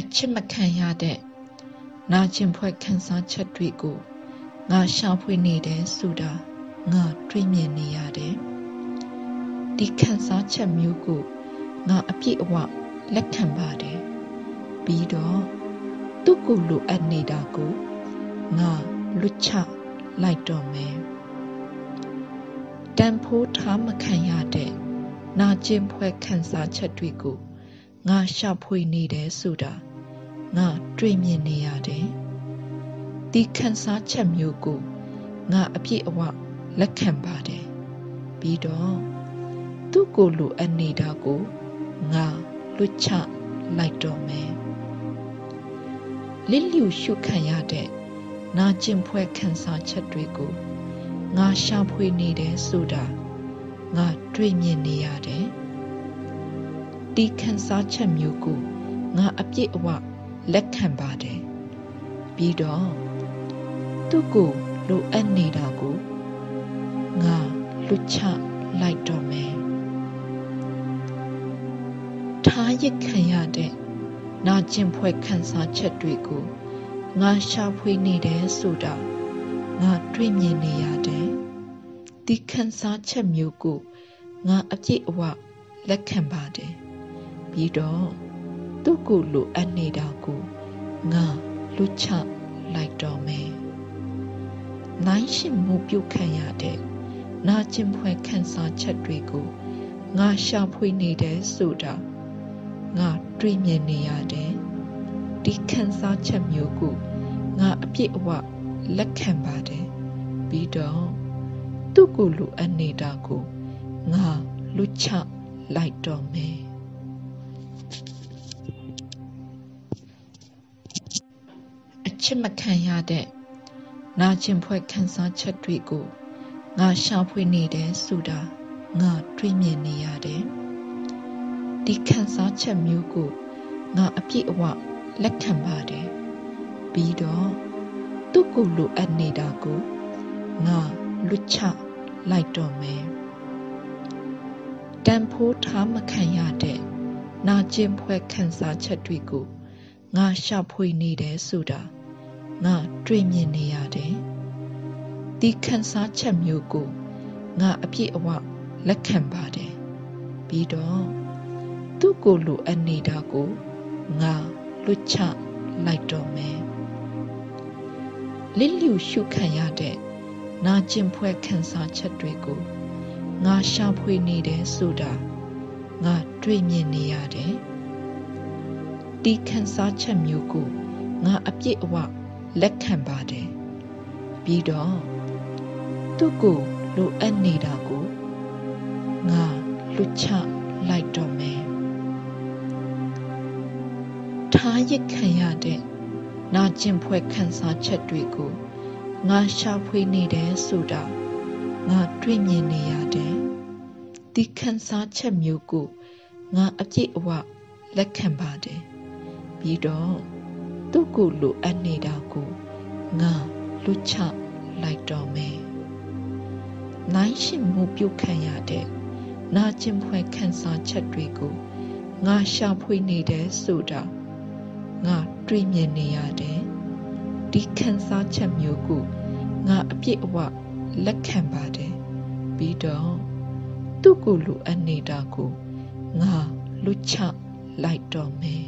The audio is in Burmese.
ချစ်မခံရတဲ့နာကျင်ဖွဲ့ခံစားချက်တွေကိုငါရှာဖွေနေတယ်ဆိုတာငါတွေ့မြင်နေရတယ်ဒီခံစားချက်မျိုးကိုငါအပြည့်အဝလက်ခံပါတယ်ပြီးတော့သူ့ကိုလိုအပ်နေတာကိုငါလွတ်ချလိုက်တော့မယ်တန်ဖိုးထားမခံရတဲ့နာကျင်ဖွဲ့ခံစားချက်တွေကိုငါရှာဖွေနေတယ်ဆိုတာငါတွေ့မြင်နေရတယ်ဒီခံစားချက်မျိုးကိုငါအပြည့်အဝလက်ခံပါတယ်ပြီးတော့သူ့ကိုလိုအပ်နေတာကိုငါလွတ်ချလိုက်တော့မယ်လစ်လျူရှုခံရတဲ့နာကျင်ဖွဲ့ခံစားချက်တွေကိုငါရှာဖွေနေတယ်ဆိုတာငါတွေ့မြင်နေရတယ်ဒီခံစားချက်မျိုးကိုငါအပြည့်အဝလက်ခံပါတယ်ပြီးတော့သူ့ကိုလိုအပ်နေတာကိုငါလွတ်ချလိုက်တော့မယ်ထားရစ်ခံရတဲ့နာကျင်ဖွဲ့ခံစားချက်တွေကိုငါရှာဖွေနေတယ်ဆိုတာငါတွေ့မြင်နေရတယ်ဒီခံစားချက်မျိုးကိုငါအပြည့်အဝလက်ခံပါတယ်ပြီးတော့သူ့ကိုလိုအပ်နေတာကိုငါလွတ်ချလိုက်တော့မယ်နိုင်ရှင်မှုပြုတ်ခံရတဲ့နာကျင်ဖွဲ့ခံစားချက်တွေကိုငါရှာဖွေနေတယ်ဆိုတာငါတွေ့မြင်နေရတယ်ဒီခံစားချက်မျိုးကိုငါအပြည့်အဝလက်ခံပါတယ်ပြီးတော့သူ့ကိုလိုအပ်နေတာကိုငါလွတ်ချလိုက်တော့မယ်အချစ်မခံရတဲ့နာကျင်ဖွဲ့ခံစားချက်တွေကိုငါရှာဖွေနေတယ်ဆိုတာငါတွေ့မြင်နေရတယ်ဒီခံစားချက်မျိုးကိုငါအပြည့်အဝလက်ခံပါတယ်ပြီးတော့သူ့ကိုလိုအပ်နေတာကိုငါလွတ်ချလိုက်တော့မယ်တန်ဖိုးထားမခံရတဲ့နာကျင်ဖွဲ့ခံစားချက်တွေကိုငါရှာဖွေနေတယ်ဆိုတာငါတွေ့မြင်နေရတယ်ဒီခံစားချက်မျိုးကိုငါအပြည့်အဝလက်ခံပါတယ်ပြီးတော့သူ့ကိုလိုအပ်နေတာကိုငါလွတ်ချလိုက်တော့မယ်လစ်လျူရှုခံရတဲ့နာကျင်ဖွဲ့ခံစားချက်တွေကိုငါရှာဖွေနေတယ်ဆိုတာငါတွေ့မြင်နေရတယ်ဒီခံစားချက်မျိုးကိုငါအပြည့်အဝလက်ခံပါတယ်ပြီးတော့သူ့ကိုလိုအပ်နေတာကိုငါလွတ်ချလိုက်တော့မယ်ထားရစ်ခံရတဲ့နာကျင်ဖွဲ့ခံစားချက်တွေကိုငါရှာဖွေနေတယ်ဆိုတာငါတွေ့မြင်နေရတယ်ဒီခံစားချက်မျိုးကိုငါအပြည့်အဝလက်ခံပါတယ်ပြီးတော့သူ့ကိုလိုအပ်နေတာကိုငါလွတ်ချလိုက်တော့မယ်နိုင်ရှင်မှုပြုတ်ခံရတဲ့နာကျင်ဖွဲ့ခံစားချက်တွေကိုငါရှာဖွေနေတယ်ဆိုတာငါတွေ့မြင်နေရတယ်ဒီခံစားချက်မျိုးကိုငါအပြည့်အဝလက်ခံပါတယ်ပြီးတော့သူ့ကိုလိုအပ်နေတာကိုငါလွတ်ချလိုက်တော့မယ်